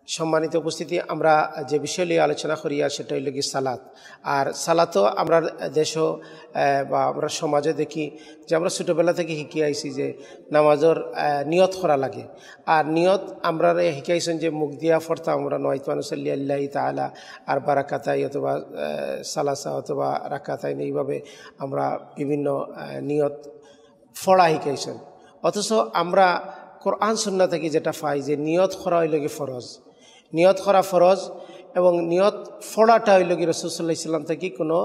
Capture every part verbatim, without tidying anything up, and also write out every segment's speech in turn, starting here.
সম্মানিত উপস্থিতি, আমরা যে বিষয় নিয়ে আলোচনা করি আর সেটা হইল কি সালাত। আর সালাতও আমরা দেশও বা আমরা সমাজে দেখি যে আমরা ছোটোবেলা থেকে শিখি আইছি যে নামাজের নিয়ত করা লাগে। আর নিয়ত আমরা শিখাইছেন যে মুখ দিয়া ফরতা আমরা নয়তানুসল্লি আল্লাহ তাআলা আর বারাকাতাই অথবা সালাসা অথবা রাকাতাই, এইভাবে আমরা বিভিন্ন নিয়ত ফড়া শিখাইছেন। অথচ আমরা কোরআন সুন্নাহ থেকে যেটা পাই যে নিয়ত করা হইল কি ফরজ, নিয়ত করা ফরজ, এবং নিয়ত ফড়াটা হইল কি রাসূল সাল্লাল্লাহু আলাইহি ওয়াসাল্লাম থেকে কোনো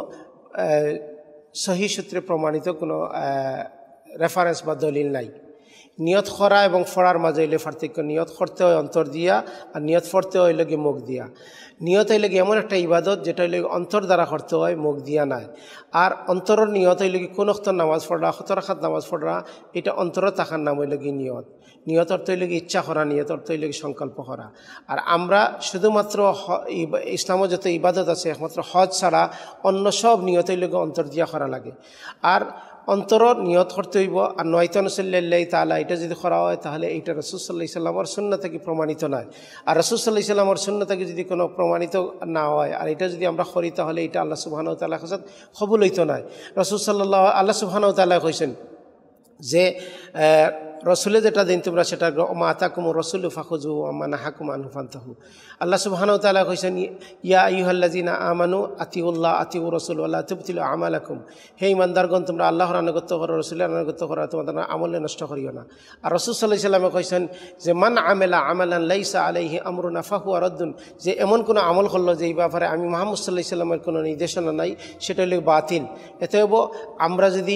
সহিহ সূত্রে প্রমাণিত কোনো রেফারেন্স বা দলিল নাই। নিয়ত করা এবং ফড়ার মাঝে হইলে পার্থক্য। নিয়ত করতে হয় অন্তর দিয়া, আর নিয়ত পড়তে হয় হইল কি মুখ দিয়া। নিয়ত হইলে কি এমন একটা ইবাদত যেটা হইলে অন্তর দ্বারা করতে হয়, মুখ দিয়া নাই। আর অন্তরের নিয়ত হইলে কি কোন অক্ত নামাজ পড়া, কত রাখাত নামাজ পড়া, এটা অন্তরের থাকার নাম হইল কি নিয়ত। নিয়ত অর্থ হইল কি ইচ্ছা করা, নিয়ত অর্থ হইল কি সংকল্প করা। আর আমরা শুধুমাত্র ইসলামে যত ইবাদত আছে একমাত্র হজ ছাড়া অন্য সব নিয়ত হইল কি অন্তর দিয়া করা লাগে। আর অন্তরর নিয়ত করতে হইব। আর নয়তানুসল্লি আল্লাহ তাআলা এটা যদি করা হয় তাহলে এইটা রাসূল সাল্লাল্লাহু আলাইহি ওয়াসাল্লামের সুন্নাহ থেকে প্রমাণিত নয়। আর রাসূল সাল্লাল্লাহু আলাইহি ওয়াসাল্লামের সুন্নাহ থেকে যদি কোনো প্রমাণিত না হয় আর এটা যদি আমরা করি তাহলে এটা আল্লাহ সুবহানাহু ওয়া তাআলার কাছে কবুল হইতো না। রাসূল সাল্লাল্লাহু আল্লাহ সুবহানাহু ওয়া তাআলা কইছেন যে রসুলে যেটা দিন তোমরা সেটা মা আতাকুম রসুল ফাখুযু ওয়া মা নাহাকুম আনহু ফান্তাহু। আল্লাহ সুবহানাহু ওয়া তাআলা কইছেন ইয়া আইয়ুহাল্লাযিনা আমানু আতিউল্লাহ আতিউ রাসূল ওয়া লা তুবতিলু আমালাকুম। হে ঈমানদারগণ, তোমরা আল্লাহর আনুগত্য করো, রাসূলের আনুগত্য করো, তোমাদের আমল নষ্ট করিও না। আর রাসূল সাল্লাল্লাহু আলাইহি ওয়াসাল্লাম কইছেন যে মান আমিলা আমালান লাইসা আলাইহি আমরুনা ফাহুয়া রাদ্দুন, যে এমন কোনো আমল করলো যে এই ব্যাপারে আমি মুহাম্মদ সাল্লাল্লাহু আলাইহি ওয়াসাল্লামের কোনো নির্দেশনা নাই, সেটা হলো বাতিল। এতএব আমরা যদি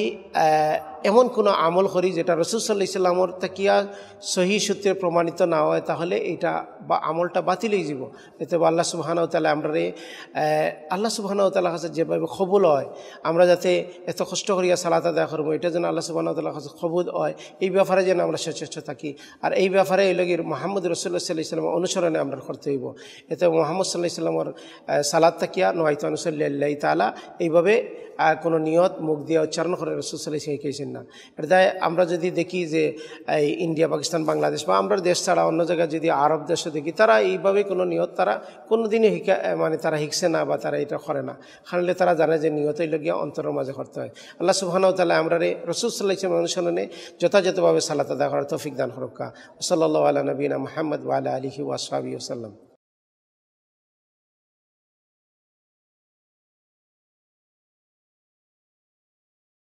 এমন কোনো আমল করি যেটা রাসূল সাল্লাল্লাহু আলাইহি ওয়াসাল্লামের তাকিয়া সহিহ সূত্রে প্রমাণিত না হয় তাহলে এটা বা আমলটা বাতিল হয়ে যাব। এতে আল্লাহ সুবহানাহু ওয়া তাআলা আমরা আল্লাহ সুবহানাহু ওয়া তাআলার কাছে যেভাবে কবুল হয়, আমরা যাতে এত কষ্ট করিয়া সালাত আদায় করবো এটা যেন আল্লাহ সুবহানাহু ওয়া তাআলার কাছে কবুল হয়, এই ব্যাপারে যেন আমরা সচেষ্ট থাকি। আর এই ব্যাপারে এই লগের মুহাম্মদ রাসূলুল্লাহ সাল্লাল্লাহু আলাইহি ওয়াসাল্লামের অনুসরণে আমরা করতে হইব। এতে মুহাম্মদ সাল্লাল্লাহু আলাইহি ওয়াসাল্লামের সালাত তাকিয়া নয়তানুসল্লি আল্লাহ তাআলা এইভাবে কোনো নিয়ত মুখ দিয়ে উচ্চারণ করে রাসূল সাল্লাল্লাহু আলাইহি ওয়াসাল্লাম শিখাইছেন না। এটা আমরা যদি দেখি যে এই ইন্ডিয়া, পাকিস্তান, বাংলাদেশ বা আমরা দেশ ছাড়া অন্য জায়গায় যদি আরব দেশে দেখি, তারা এইভাবে কোনো নিয়ত তারা কোনো দিনই শিখা মানে তারা শিখছে না বা তারা এটা করে না। কারণ তারা জানে যে নিয়তই লগিয়া অন্তরের মাঝে করতে হয়। আল্লাহ সুবহানাহু ওয়া তাআলা আমরা রাসূল সাল্লাল্লাহু আলাইহি ওয়াসাল্লাম অনুসরণে যথাযথভাবে সালাত আদায় করার তৌফিক দান করুক। সাল্লাল্লাহু আলা নবিয়িনা মুহাম্মদ ওয়া আলা আলিহি ওয়া আসহাবিহি ওয়াসাল্লাম।